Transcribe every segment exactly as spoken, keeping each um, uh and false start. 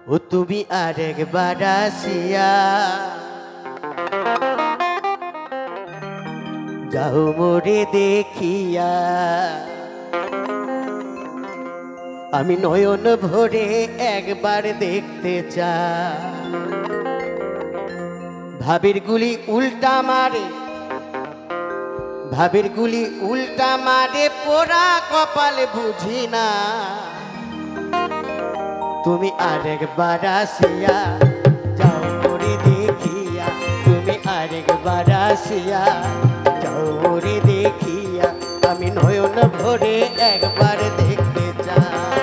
ও তুমি আরেকবার আসিয়া যাও মোরে দেখিয়া, আমি নয়ন ভরে একবার দেখতে চাই। ভাবের গুলি উল্টা মারে, ভাবের গুলি উল্টা মারে, পোড়া কপাল বুঝি না। তুমি আরেকবার আসিয়া যাও মোরে দেখিয়া, তুমি আরেকবার আসিয়া যাও মোরে দেখিয়া, আমি নয়ন ভরে একবার দেখতে চাই।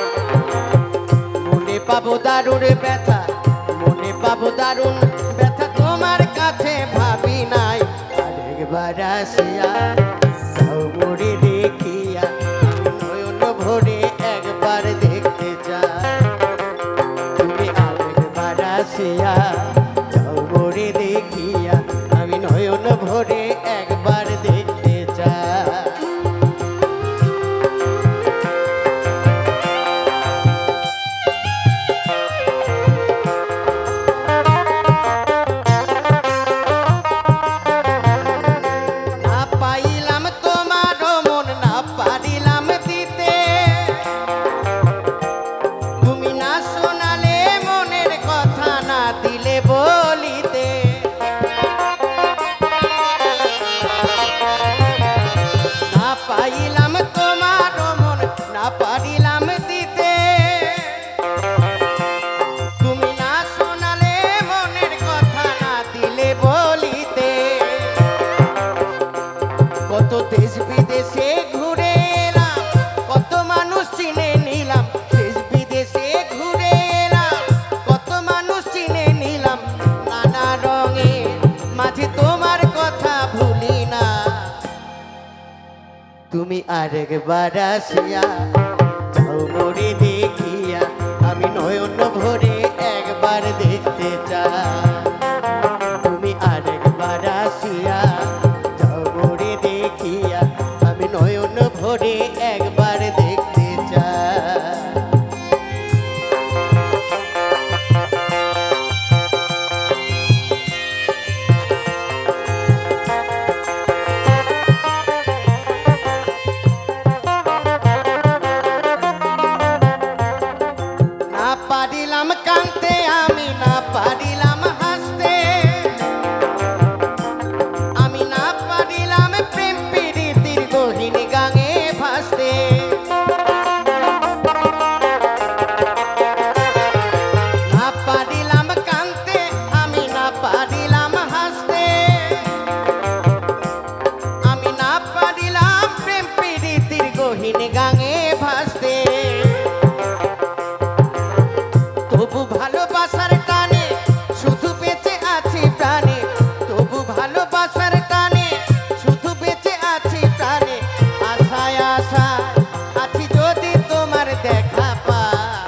মনে পাবো দারুণ ব্যথা, মনে পাবো দারুণ ব্যথা, তোমার কাছে ভাবি নাই। আরেকবার আসিয়া যাও মোরে দেখিয়া, আমি নয়ন ভরে একবার দেখতে চাই। তুমি আরেকবার আসিয়া যাও মোরে দেখিয়া, আমি নয়ন ভরে একবার দেখতে চাই। পারিলাম দিতে তুমি না শোনালে, মনের কথা না দিলে বলিতে। কত দেশ বিদেশে ঘুরে এলাম, কত মানুষ চিনে নিলাম। দেশ বিদেশে ঘুরে এলাম, কত মানুষ চিনে নিলাম। নানা রঙে মাঝে তোমার কথা ভুলি না। তুমি আরেকবার আসিয়া যাও মোরে দেখিয়া, আমি নয়ন ভরে একবার দেখতে চাই। তুমি আরেকবার আসিয়া যাও মোরে দেখিয়া, আমি নয়ন ভরে একবার দেখতে চাই। পারিলাম কাঁদতে, আমি না পারিলাম হাসতে, আমি না পারিলাম প্রেম প্রীতির গহীন গাঙে ভাসতে। না পারিলাম কাঁদতে, আমি না পারিলাম হাসতে, আমি না পারিলাম প্রেম প্রীতির গহীন গাঙে ভাসতে। তবু ভালোবাসার টানে শুধু বেঁচে আছি প্রাণে, তবু ভালোবাসার টানে শুধু বেঁচে আছি প্রাণে। আশায় আশায় আছি যদি তোমার দেখা পাই।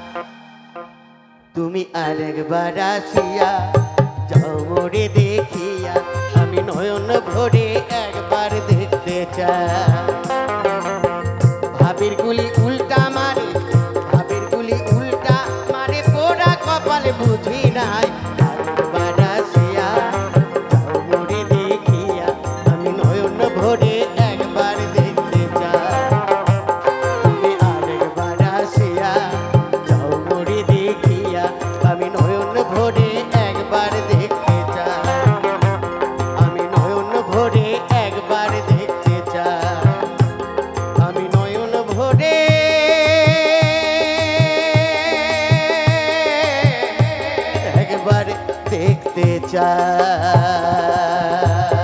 তুমি আরেকবার আসিয়া যাও মোরে দেখিয়া, আমি নয়ন ভরে একবার দেখতে চাই। ভাবের গুলি উল্টা মারে, ভাবের গুলি উল্টা মারে, পোড়া কপাল বুঝি নাই। আরেকবার আসিয়া যাও মোরে দেখিয়া, আমি নয়ন ভরে একবার দেখতে চাই। তুমি আরেকবার আসিয়া যাও মোরে দেখিয়া, আমি নয়ন ভরে একবার দেখতে চাই। আমি নয়ন ভরে একবার দেখতে চাই। আমি নয়ন ভরে একবার দেখতে চাই।